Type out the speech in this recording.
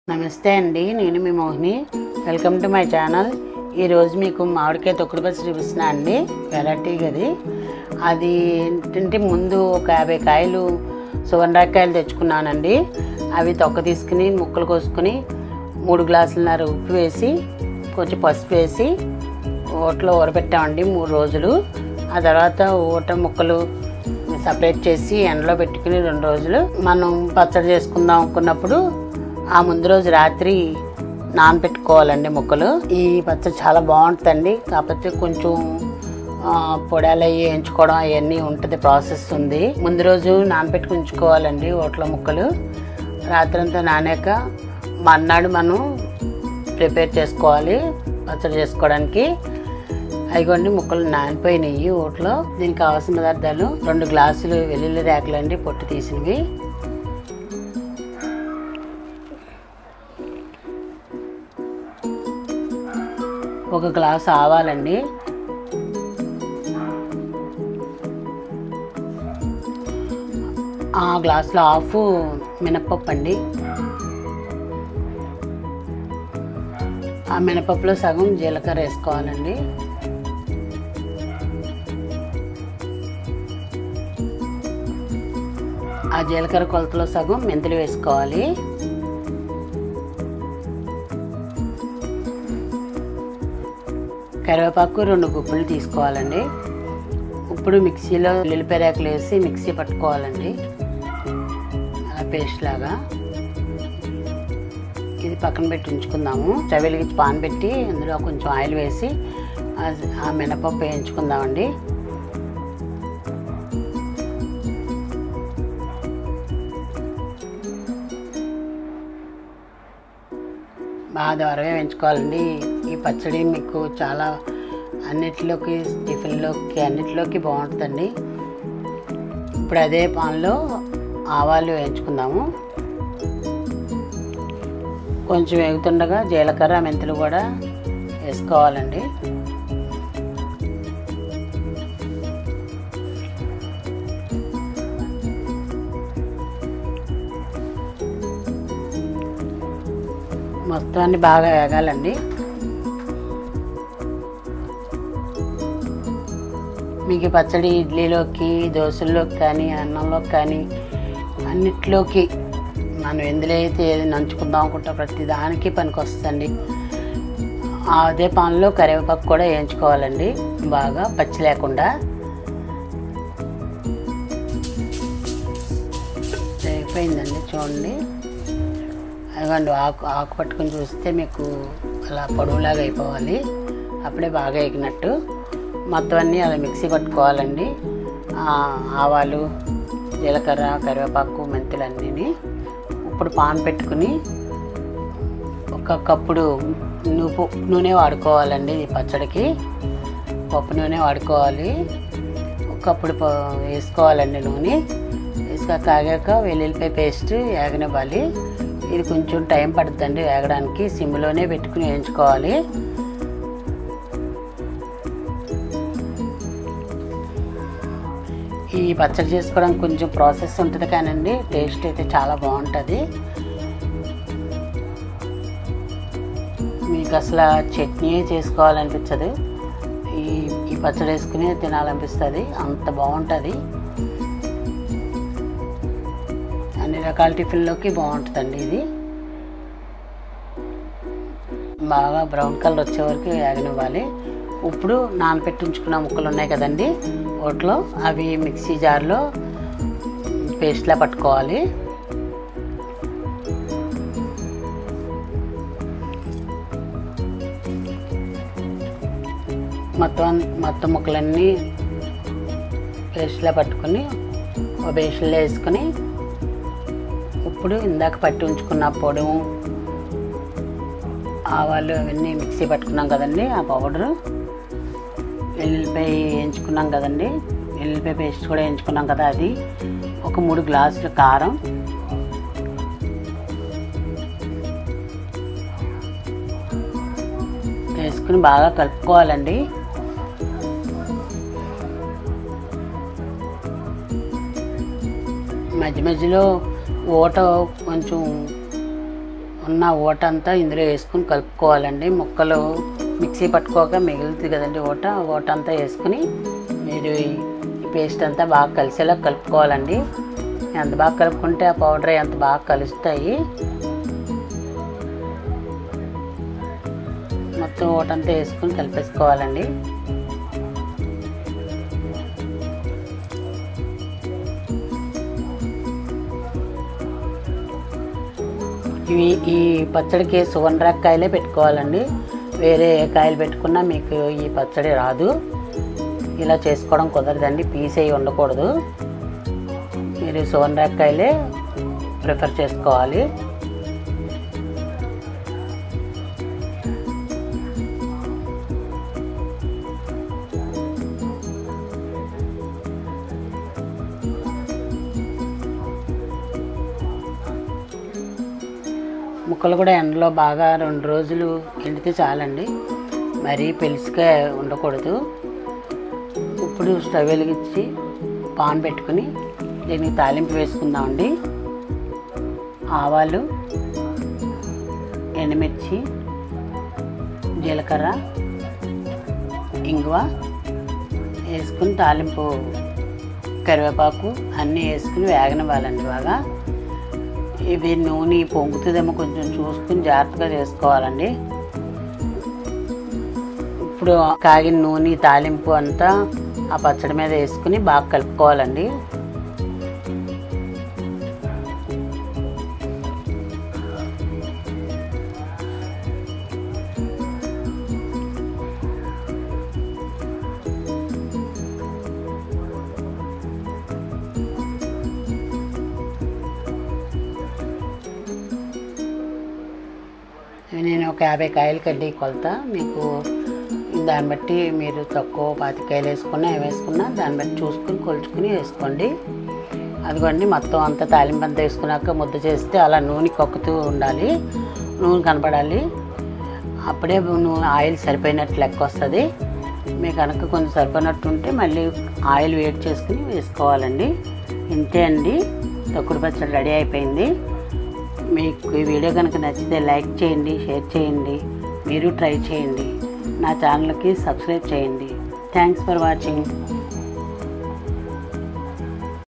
నమస్తే అండి, నేను మీ Mohini. Welcome to my channel. ఈరోజు మీకు మామిడికాయ తొక్కుడు పచ్చడి చూపిస్తున్నా అండి. వెరైటీగా అది ఏంటంటే ముందు ఒక 50 కాయలు సువర్ణకాయలు తెచ్చుకున్నానండి. అవి తొక్క తీసుకుని ముక్కలు కోసుకుని 3 గ్లాసులన్నర ఉప్పు వేసి కొంచెం పసుపు వేసి ఓట్లో ఊరబెట్టామండి 3 రోజులు. ఆ తర్వాత ఓట ముక్కలు సపరేట్ చేసి ఎండలో పెట్టుకుని 2 రోజులు మనం పచ్చడి చేసుకుందాం అనుకున్నప్పుడు ఆ ముందు రోజు రాత్రి నానబెట్టుకోవాలండి ముక్కలు. ఈ పచ్చడి చాలా బాగుంటుందండి. కాకపోతే కొంచెం పొడాలు అవి వేయించుకోవడం అవన్నీ ఉంటుంది, ప్రాసెస్ ఉంది. ముందు రోజు నానబెట్టుకుని ఉంచుకోవాలండి ఓట్ల ముక్కలు. రాత్రంతా నానాక మర్నాడు మనం ప్రిపేర్ చేసుకోవాలి పచ్చడి చేసుకోవడానికి. అయిగోండి ముక్కలు నానిపోయినాయి ఓట్లో. దీనికి కావాల్సిన పదార్థాలు 2 గ్లాసులు వెల్లుల్లి రేకలు అండి, పొట్టు తీసినవి. 1 గ్లాసు ఆవాలండి, ఆ గ్లాసులో హాఫ్ మినపప్పు అండి. ఆ మినపప్పులో సగం జీలకర్ర వేసుకోవాలండి. ఆ జీలకర్ర కొలతలో సగం మెంతులు వేసుకోవాలి. కరివేపాకు 2 గుప్పులు తీసుకోవాలండి. ఇప్పుడు మిక్సీలో వెల్లుల్లి రేకలు వేసి మిక్సీ పట్టుకోవాలండి, అలా పేస్ట్ లాగా. ఇది పక్కన పెట్టి ఉంచుకుందాము. స్టవ్ వెలిగించి పాన్ పెట్టి అందులో కొంచెం ఆయిల్ వేసి ఆ మినపప్పు వేయించుకుందామండి. బాగా దూరమే వేయించుకోవాలండి. ఈ పచ్చడి మీకు చాలా అన్నిటిలోకి, టిఫిన్లోకి, అన్నిటిలోకి బాగుంటుందండి. ఇప్పుడు అదే పాన్లో ఆవాలు వేయించుకుందాము. కొంచెం వేగుతుండగా జీలకర్ర మెంతులు కూడా వేసుకోవాలండి. మొత్తాన్ని బాగా వేగాలండి. మీకు పచ్చడి ఇడ్లీలోకి, దోశల్లోకి కానీ, అన్నంలోకి కానీ, అన్నిట్లోకి మనం ఎందులో అయితే ఏది నంచుకుందాం అనుకుంటా ప్రతి దానికి పనికి వస్తుందండి. అదే పాన్లో కరివేపాకు కూడా వేయించుకోవాలండి, బాగా పచ్చి లేకుండా. అయిపోయిందండి, చూడండి. అదిగోండి, ఆకు పట్టుకుని చూస్తే మీకు అలా పొడవులాగా అయిపోవాలి. అప్పుడే బాగా ఎగినట్టు. మొత్తం అన్నీ అలా మిక్సీ పట్టుకోవాలండి. ఆవాలు, జీలకర్ర, కరివేపాకు, మెంతులు అన్నీ. ఇప్పుడు పాన్ పెట్టుకుని 1 కప్పుడు నూనె వాడుకోవాలండి. ఈ పచ్చడికి పప్పు నూనె వాడుకోవాలి. 1 కప్పుడు వేసుకోవాలండి నూనె. వేసుక కాగాక వెల్లుల్లిపాయ పేస్ట్ వేగనివ్వాలి. ఇది కొంచెం టైం పడుతుందండి వేగడానికి. సిమ్లోనే పెట్టుకుని వేయించుకోవాలి. ఈ పచ్చడి చేసుకోవడానికి కొంచెం ప్రాసెస్ ఉంటుంది కానండి టేస్ట్ అయితే చాలా బాగుంటుంది. మీకు అసలు చట్నీ చేసుకోవాలనిపించదు, ఈ పచ్చడి వేసుకుని తినాలనిపిస్తుంది, అంత బాగుంటుంది. అన్ని రకాల టిఫిన్లోకి బాగుంటుందండి. ఇది బాగా బ్రౌన్ కలర్ వచ్చే వరకు వేగనివ్వాలి. ఇప్పుడు నానబెట్టి ఉంచుకున్న ముక్కలు ఉన్నాయి కదండి ఓట్లో, అవి మిక్సీ జార్లో పేస్ట్లా పట్టుకోవాలి. మొత్తం ముక్కలన్నీ పేస్ట్లా పట్టుకుని ఒక బేషన్లో వేసుకొని ఇప్పుడు ఇందాక పట్టి ఉంచుకున్న పొడి, ఆవాలు అవన్నీ మిక్సీ పట్టుకున్నాం కదండి, ఆ పౌడరు, వెల్లుల్లిపాయ వేయించుకున్నాం కదండి, వెల్లుల్లిపాయ పేస్ట్ కూడా వేయించుకున్నాం కదా, అది ఒక 3 గ్లాసుల కారం, వేసుకుని బాగా కలుపుకోవాలండి. మధ్య మధ్యలో ఓట కొంచెం ఉన్న ఓట అంతా ఇందులో వేసుకుని కలుపుకోవాలండి. ముక్కలు మిక్సీ పట్టుకోక మిగులుతుంది కదండి ఓట అంతా వేసుకుని మీరు ఈ పేస్ట్ అంతా బాగా కలిసేలా కలుపుకోవాలండి. ఎంత బాగా కలుపుకుంటే ఆ పౌడర్ ఎంత బాగా కలుస్తాయి. మొత్తం ఓటంతా వేసుకుని కలిపేసుకోవాలండి. ఈ పచ్చడికి సువర్ణకాయలే పెట్టుకోవాలండి. వేరే కాయలు పెట్టుకున్నా మీకు ఈ పచ్చడి రాదు. ఇలా చేసుకోవడం కుదరదండి, పీస్ అయ్యి ఉండకూడదు. మీరు సువర్ణకాయలే ప్రిఫర్ చేసుకోవాలి. ముక్కలు కూడా ఎండలో బాగా 2 రోజులు ఎండితే చాలండి, మరీ పెలుసుగా ఉండకూడదు. ఇప్పుడు స్టవ్ వెలిగించి పాన్ పెట్టుకుని దీనికి తాలింపు వేసుకుందామండి. ఆవాలు, ఎండుమిర్చి, జీలకర్ర, ఇంగువ వేసుకుని తాలింపు, కరివేపాకు అన్నీ వేసుకుని వేగనివ్వాలండి బాగా. ఇవి నూనె పొంగుతుందేమో కొంచెం చూసుకుని జాగ్రత్తగా చేసుకోవాలండి. ఇప్పుడు కాగిన నూనె తాలింపు అంతా ఆ పచ్చడి మీద వేసుకుని బాగా కలుపుకోవాలండి. నేను ఒక 50 కాయలు కడ్డీ కొలత, మీకు దాన్ని బట్టి మీరు తక్కువ 25 కాయలు వేసుకున్నా వేసుకున్నా దాన్ని బట్టి చూసుకుని కొలుచుకుని వేసుకోండి. అదిగోండి మొత్తం అంతా తాలింపు అంతా వేసుకున్నాక ముద్ద చేస్తే అలా నూనె కొక్కుతూ ఉండాలి, నూనె కనపడాలి. అప్పుడే ఆయిల్ సరిపోయినట్టు లెక్క వస్తుంది. మీకు కనుక కొంచెం సరిపోయినట్టు ఉంటే మళ్ళీ ఆయిల్ వేడి చేసుకుని వేసుకోవాలండి. ఇంతే అండి, తొక్కుడు పచ్చడి రెడీ అయిపోయింది. మీకు ఈ వీడియో కనుక నచ్చితే లైక్ చేయండి, షేర్ చేయండి, మీరు ట్రై చేయండి. నా ఛానల్కి సబ్స్క్రైబ్ చేయండి. Thanks for watching.